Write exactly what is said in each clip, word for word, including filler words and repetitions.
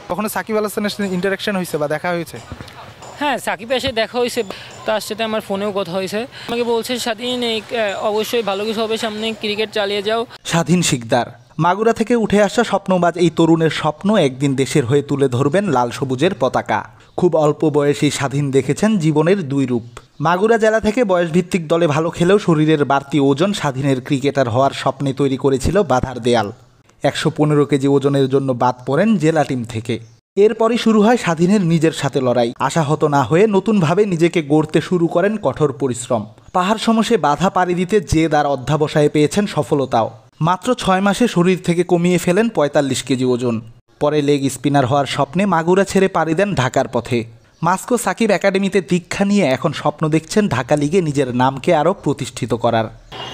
কখনো সাকিব আল হাসানের সাথে ইন্টারাকশন হয়েছে বা দেখা হয়েছে? হ্যাঁ, সাকিব এসে দেখা হয়েছে, তার সাথে আমার ফোনেও কথা হয়েছে। আমাকে বলছে স্বাধীন অবশ্যই ভালো কিছু হবে, সামনে ক্রিকেট চালিয়ে যাও। স্বাধীন শিকদার মাগুরা থেকে উঠে আসা স্বপ্নবাজ এই তরুণের স্বপ্ন একদিন দেশের হয়ে তুলে ধরবেন লাল সবুজের পতাকা। খুব অল্প বয়সী স্বাধীন দেখেছেন জীবনের দুই রূপ। মাগুরা জেলা থেকে বয়সভিত্তিক দলে ভালো খেলেও শরীরের বাড়তি ওজন স্বাধীনের ক্রিকেটার হওয়ার স্বপ্নে তৈরি করেছিল বাধার দেয়াল। একশো পনেরো কেজি ওজনের জন্য বাদ পড়েন জেলা টিম থেকে। এরপরই শুরু হয় স্বাধীনের নিজের সাথে লড়াই। আশাহত না হয়ে নতুনভাবে নিজেকে গড়তে শুরু করেন কঠোর পরিশ্রম। পাহাড় সমসে বাধা পাড়ি দিতে জেদ আর অধ্যাবসায়ে পেয়েছেন সফলতাও। মাত্র ছয় মাসে শরীর থেকে কমিয়ে ফেলেন পঁয়তাল্লিশ কেজি ওজন। পরে লেগ স্পিনার হওয়ার স্বপ্নে মাগুরা ছেড়ে পাড়ি দেন ঢাকার পথে। মাস্কো সাকিব একাডেমিতে দীক্ষা নিয়ে এখন স্বপ্ন দেখছেন ঢাকা লিগে নিজের নামকে আরও প্রতিষ্ঠিত করার।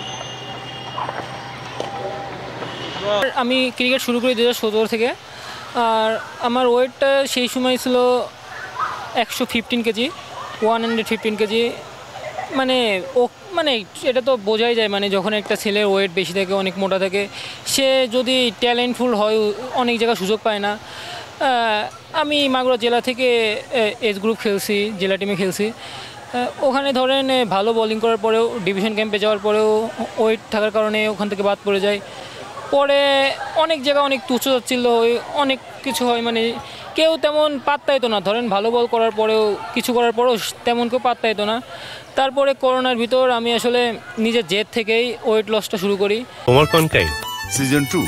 আমি ক্রিকেট শুরু করি দু হাজার সতেরো থেকে, আর আমার ওয়েটটা সেই সময় ছিল একশো fifteen KG, one hundred fifteen KG. মানে ও মানে এটা তো বোঝাই যায়, মানে যখন একটা ছেলের ওয়েট বেশি থাকে, অনেক মোটা থাকে, সে যদি ট্যালেন্টফুল হয় অনেক জায়গায় সুযোগ পায় না। আমি মাগুরা জেলা থেকে এজ গ্রুপ খেলছি, জেলা টিমে খেলছি। ওখানে ধরেন ভালো বোলিং করার পরেও, ডিভিশন ক্যাম্পে যাওয়ার পরেও ওয়েট থাকার কারণে ওখান থেকে বাদ পড়ে যায়। পরে অনেক জায়গায় অনেক তুচ্ছ তাচ্ছিল্য হয়, অনেক কিছু হয়, মানে কেউ তেমন পাত্তা দিত না। ধরেন ভালো বল করার পরেও, কিছু করার পরেও তেমন কেউ পাত্তা দিত না। তারপরে করোনার ভিতর আমি আসলে নিজের জেদ থেকেই ওয়েট লসটা শুরু করি। তোমার কনকাই সিজন টু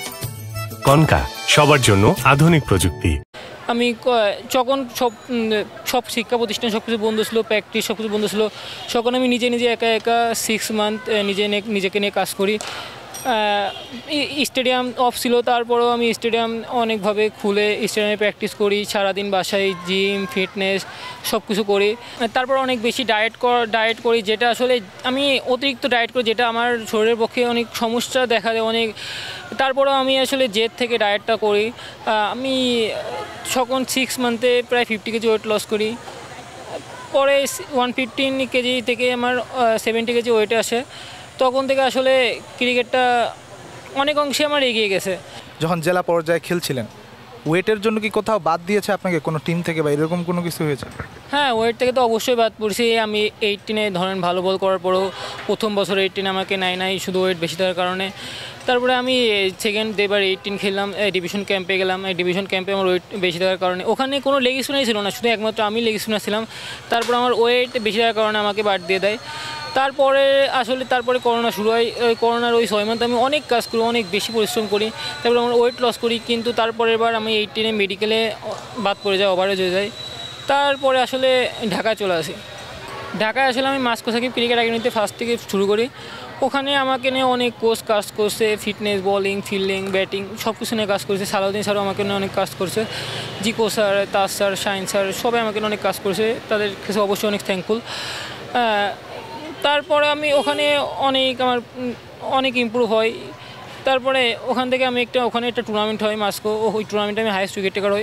কনকা সবার জন্য আধুনিক প্রযুক্তি। আমি যখন সব সব শিক্ষা প্রতিষ্ঠান সব কিছু বন্ধ ছিল, প্র্যাকটিস সব কিছু বন্ধ ছিল, তখন আমি নিজে নিজে একা একা সিক্স মান্থ নিজে নিজেকে নিয়ে কাজ করি। স্টেডিয়াম অফ ছিল, তারপরেও আমি স্টেডিয়াম অনেকভাবে খুলে স্টেডিয়ামে প্র্যাকটিস করি, সারাদিন বাসায় জিম ফিটনেস সব কিছু করি। তারপর অনেক বেশি ডায়েট ডায়েট করি, যেটা আসলে আমি অতিরিক্ত ডায়েট করি, যেটা আমার শরীরের পক্ষে অনেক সমস্যা দেখা দেয় অনেক। তারপরেও আমি আসলে জেদ থেকে ডায়েটটা করি। আমি তখন সিক্স মান্থে প্রায় ফিফটি কেজি ওয়েট লস করি। পরে ওয়ান ফিফটিন কেজি থেকে আমার সেভেন্টি কেজি ওয়েটে আসে। তখন থেকে আসলে ক্রিকেটটা অনেক অংশে আমার এগিয়ে গেছে। যখন জেলা পর্যায়ে খেলছিলেন, ওয়েটের জন্য কি কোথাও বাদ দিয়েছে আপনাকে কোনো টিম থেকে বা এরকম কোনো কিছু হয়েছে? হ্যাঁ, ওয়েট থেকে তো অবশ্যই বাদ পড়ছি। আমি এইটিনে ধরেন ভালো বল করার পরেও প্রথম বছর এইটিনে আমাকে নেয় নাই, শুধু ওয়েট বেশি থাকার কারণে। তারপরে আমি সেকেন্ড এবার এইটিন খেললাম, ডিভিশন ক্যাম্পে গেলাম। এই ডিভিশন ক্যাম্পে আমার ওয়েট বেশি থাকার কারণে ওখানে কোনো লেগ স্পিনারই ছিল না, শুধু একমাত্র আমি লেগ স্পিনার ছিলাম। তারপর আমার ওয়েট বেশি থাকার কারণে আমাকে বাদ দিয়ে দেয়। তারপরে আসলে তারপরে করোনা শুরু হয়। ওই করোনার ওই ছয় মান্থ আমি অনেক কাজ করি, অনেক বেশি পরিশ্রম করি, তারপরে আমার ওয়েট লস করি। কিন্তু তারপরের বার আমি এইটিনে মেডিকেলে বাদ পড়ে যায়, ওভারেজ হয়ে যায়। তারপরে আসলে ঢাকায় চলে আসি। ঢাকায় আসলে আমি মাস্কো সাকিব ক্রিকেট একাডেমিতে ফার্স্ট থেকে শুরু করি। ওখানে আমাকে নিয়ে অনেক কোচ কাজ করছে, ফিটনেস, বোলিং, ফিল্ডিং, ব্যাটিং সব কিছু নিয়ে কাজ করছে। সালাউদ্দিন স্যারও আমাকে নিয়ে অনেক কাজ করছে, Zico sir, Taj sir, Shine sir সবাই আমাকে নিয়ে অনেক কাজ করছে। তাদের কাছে অবশ্যই অনেক থ্যাঙ্কফুল। তারপরে আমি ওখানে অনেক আমার অনেক ইমপ্রুভ হয়। তারপরে ওখান থেকে আমি একটা ওখানে একটা টুর্নামেন্ট হয় মাস্কো, ওই টুর্নামেন্টে আমি হাইয়েস্ট উইকেট টেকার হই।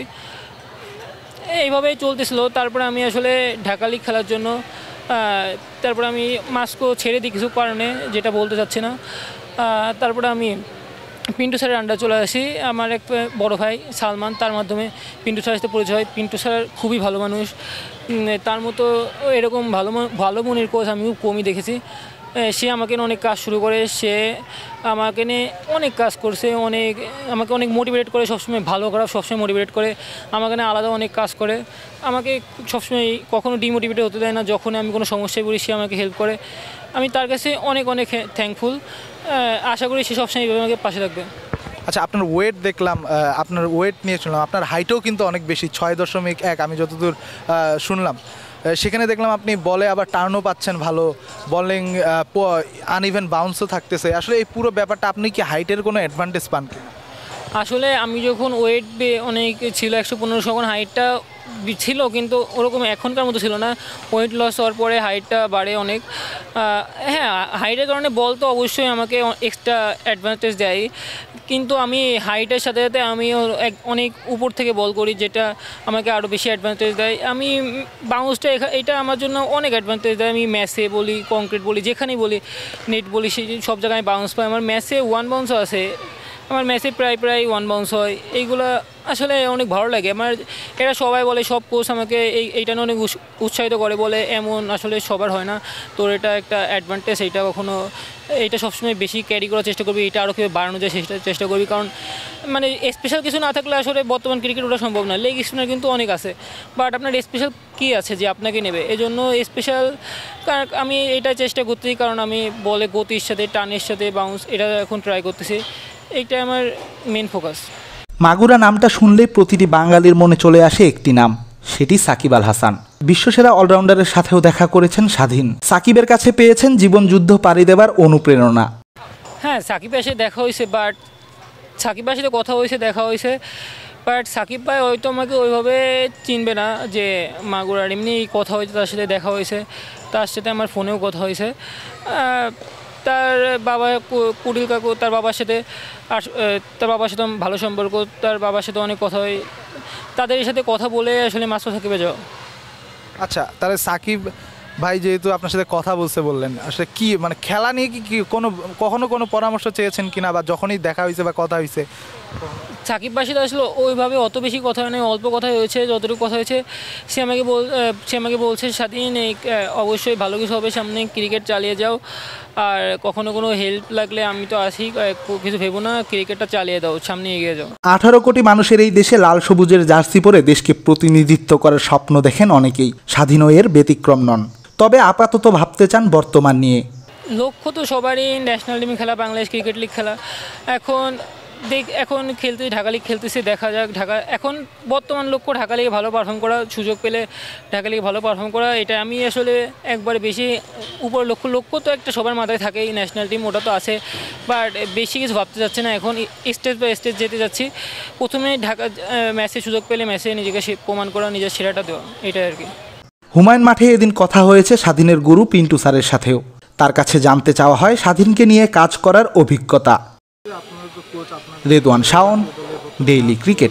এইভাবেই চলতেছিল। তারপরে আমি আসলে ঢাকা লিগ খেলার জন্য তারপরে আমি মাস্কো ছেড়ে দিই কিছু কারণে, যেটা বলতে চাচ্ছি না। তারপরে আমি পিন্টু স্যারের আন্ডার চলে আসি। আমার এক বড় ভাই সালমান, তার মাধ্যমে পিন্টু স্যারের সাথে পরিচয় হয়। পিন্টু স্যার খুবই ভালো মানুষ, তার মতো এরকম ভালো ভালো মনের কোচ আমি খুব কমই দেখেছি। সে আমাকে নিয়ে অনেক কাজ শুরু করে, সে আমাকে নিয়ে অনেক কাজ করছে, অনেক আমাকে অনেক মোটিভেট করে, সবসময় ভালো খারাপ সবসময় মোটিভেট করে, আমাকে নিয়ে আলাদা অনেক কাজ করে, আমাকে সবসময় কখনো ডিমোটিভেট হতে দেয় না। যখন আমি কোনো সমস্যায় পড়ি সে আমাকে হেল্প করে। আমি তার কাছে অনেক অনেক থ্যাঙ্কফুল। আশা করি সে সবসময় এইভাবে আমাকে পাশে থাকবে। আচ্ছা, আপনার ওয়েট দেখলাম, আপনার ওয়েট নিয়ে শুনলাম, আপনার হাইটও কিন্তু অনেক বেশি, ছয় দশমিক এক আমি যতদূর শুনলাম। সেখানে দেখলাম আপনি বলে আবার টার্নও পাচ্ছেন ভালো, বলিং আনইভেন বাউন্সও থাকতেছে। আসলে এই পুরো ব্যাপারটা আপনি কি হাইটের কোনো অ্যাডভান্টেজ পান কি? আসলে আমি যখন ওয়েট অনেক ছিল একশো পনেরো, তখন হাইটটা ছিল কিন্তু ওরকম এখনকার মতো ছিল না। ওয়েট লস হওয়ার পরে হাইটটা বাড়ে অনেক। হ্যাঁ, হাইটের কারণে বল তো অবশ্যই আমাকে এক্সট্রা অ্যাডভান্টেজ দেয়, কিন্তু আমি হাইটের সাথে সাথে আমি অনেক উপর থেকে বল করি, যেটা আমাকে আরও বেশি অ্যাডভান্টেজ দেয়। আমি বাউন্সটা এটা আমার জন্য অনেক অ্যাডভান্টেজ দেয়। আমি ম্যাচে বলি, কংক্রিট বলি, যেখানেই বলি, নেট বলি, সব জায়গায় বাউন্স পাই। আমার ম্যাচে ওয়ান বাউন্সও আছে, আমার ম্যাচে প্রায় প্রায় ওয়ান বাউন্স হয়, এইগুলো আসলে অনেক ভালো লাগে আমার। এরা সবাই বলে, সব কোচ আমাকে এই এইটা নিয়ে অনেক উৎসাহিত করে, বলে এমন আসলে সবার হয় না, তোর এটা একটা অ্যাডভান্টেজ, এইটা কখনো এইটা সবসময় বেশি ক্যারি করার চেষ্টা করবি, এটা আরও কীভাবে বাড়ানো যায় সেটা চেষ্টা করবি। কারণ মানে স্পেশাল কিছু না থাকলে আসলে বর্তমান ক্রিকেট ওটা সম্ভব না। লেগ স্পিনার কিন্তু অনেক আছে, বাট আপনার স্পেশাল কী আছে যে আপনাকে নেবে, এই জন্য স্পেশাল আমি এটা চেষ্টা করতেছি। কারণ আমি বলে গতির সাথে, টানের সাথে, বাউন্স, এটা এখন ট্রাই করতেছি, এইটা আমার মেন ফোকাস। মাগুরা নামটা শুনলেই প্রতিটি বাঙালির মনে চলে আসে একটি নাম, সেটি সাকিব আল হাসান। বিশ্বসেরা অলরাউন্ডারের সাথেও দেখা করেছেন স্বাধীন। সাকিবের কাছে পেয়েছেন জীবন যুদ্ধ পাড়ি দেবার অনুপ্রেরণা। হ্যাঁ, সাকিবের সাথে দেখা হয়েছে, বাট সাকিবের সাথে কথা হয়েছে, দেখা হয়েছে, বাট সাকিব ভাই হয়তো আমাকে ওইভাবে চিনবে না যে মাগুরার, এমনি কথা হয়েছে, তার সাথে দেখা হয়েছে, তার সাথে আমার ফোনেও কথা হয়েছে। তার বাবা কুড়িল কাকু, তার বাবার সাথে তার বাবার সাথে ভালো সম্পর্ক, তার বাবার সাথে অনেক কথা হয়, তাদের সাথে কথা বলে আসলে মাস্টার সাকিবে যাওয়া। আচ্ছা, তাহলে সাকিব ভাই যেহেতু আপনার সাথে কথা বলতে বললেন, আসলে কি মানে খেলা নিয়ে কি কি কোনো কখনো কোনো পরামর্শ চেয়েছেন কিনা, বা যখনই দেখা হয়েছে বা কথা হয়েছে? সাকিব ভাইয়ের সাথে আসলে ওইভাবে অত বেশি কথা হয় না, অল্প কথা হয়েছে, যতটুকু কথা হয়েছে সে আমাকে বল সে আমাকে বলছে, স্বাধীন অবশ্যই ভালো কিছু হবে সামনে, ক্রিকেট চালিয়ে যাও, আর কখনো কোনো হেল্প লাগলে আমি তো আছি, কিছু ভেবো না, ক্রিকেটটা চালিয়ে দাও, সামনে এগিয়ে যাও। আঠারো কোটি মানুষের এই দেশে লাল সবুজের জার্সি পরে দেশকে প্রতিনিধিত্ব করার স্বপ্ন দেখেন অনেকেই। স্বাধীনও এর ব্যতিক্রম নন, তবে আপাতত ভাবতে চান বর্তমান নিয়ে। লক্ষ্য তো সবারই ন্যাশনাল টিমে খেলা, বাংলাদেশ ক্রিকেট লিগ খেলা। এখন দেখ এখন খেলতে ঢাকা লিগ খেলতেছে, দেখা যাক। ঢাকা এখন বর্তমান লক্ষ্য ঢাকা লিগে ভালো পারফর্ম করা, সুযোগ পেলে ঢাকা লিগে ভালো পারফর্ম করা, এটা আমি আসলে একবারে বেশি উপর লক্ষ্য লক্ষ্য তো একটা সবার মাথায় থাকে, ন্যাশনাল টিম ওটা তো আছে, বাট বেশি কিছু ভাবতে যাচ্ছে না, এখন স্টেজ বাই স্টেজ যেতে যাচ্ছি। প্রথমে ঢাকা ম্যাচে সুযোগ পেলে ম্যাচে নিজেকে প্রমাণ করা, নিজের সেরাটা দেওয়া, এটাই আর কি। হুমায়ুন মাঠে এদিন কথা হয়েছে স্বাধীনের গুরু পিন্টু স্যারের সাথেও। তার কাছে জানতে চাওয়া হয় স্বাধীনকে নিয়ে কাজ করার অভিজ্ঞতা। Redwan Shawon, daily cricket.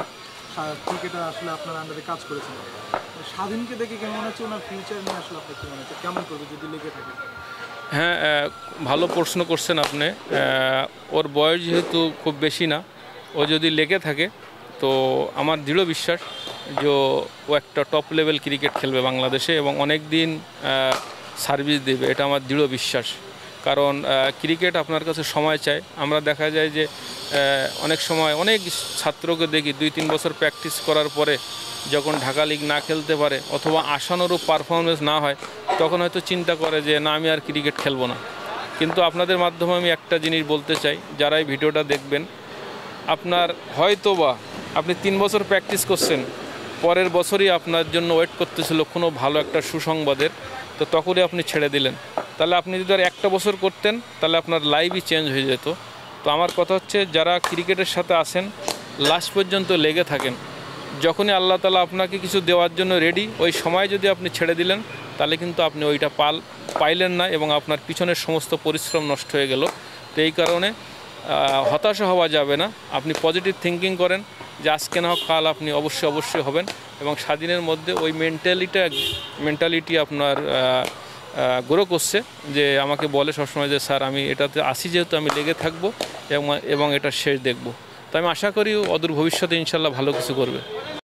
হ্যাঁ, ভালো প্রশ্ন করছেন আপনি। ওর বয়স যেহেতু খুব বেশি না, ও যদি লেগে থাকে তো আমার দৃঢ় বিশ্বাস যে ও একটা টপ লেভেল ক্রিকেট খেলবে বাংলাদেশে এবং অনেক দিন সার্ভিস দেবে, এটা আমার দৃঢ় বিশ্বাস। কারণ ক্রিকেট আপনার কাছে সময় চায়। আমরা দেখা যায় যে অনেক সময় অনেক ছাত্রকে দেখি দুই তিন বছর প্র্যাকটিস করার পরে যখন ঢাকা লিগ না খেলতে পারে অথবা আশানুরূপ পারফরমেন্স না হয়, তখন হয়তো চিন্তা করে যে না, আমি আর ক্রিকেট খেলবো না। কিন্তু আপনাদের মাধ্যমে আমি একটা জিনিস বলতে চাই, যারা এই ভিডিওটা দেখবেন, আপনার হয়তো বা আপনি তিন বছর প্র্যাকটিস করছেন, পরের বছরই আপনার জন্য ওয়েট করতেছিল কোনো ভালো একটা সুসংবাদের, তো তখনই আপনি ছেড়ে দিলেন। তাহলে আপনি যদি আর একটা বছর করতেন তাহলে আপনার লাইফই চেঞ্জ হয়ে যেত। তো আমার কথা হচ্ছে, যারা ক্রিকেটের সাথে আসেন লাস্ট পর্যন্ত লেগে থাকেন, যখনই আল্লাহ তাআলা আপনাকে কিছু দেওয়ার জন্য রেডি, ওই সময় যদি আপনি ছেড়ে দিলেন তাহলে কিন্তু আপনি ওইটা পাল পাইলেন না এবং আপনার পিছনের সমস্ত পরিশ্রম নষ্ট হয়ে গেল। তো এই কারণে হতাশা হওয়া যাবে না, আপনি পজিটিভ থিঙ্কিং করেন যে আজকে না হোক কাল আপনি অবশ্যই অবশ্যই হবেন। এবং স্বাধীনের মধ্যে ওই মেন্টালিটা মেন্টালিটি আপনার গ্রো করছে, যে আমাকে বলে সবসময় যে স্যার আমি এটাতে আসি যেহেতু আমি লেগে থাকবো এবং এবং এটা শেষ দেখব। তো আমি আশা করি অদূর ভবিষ্যতে ইনশাল্লাহ ভালো কিছু করবে।